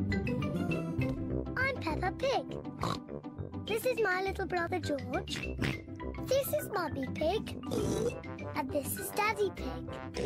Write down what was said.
I'm Peppa Pig. This is my little brother George. This is Mummy Pig. And this is Daddy Pig.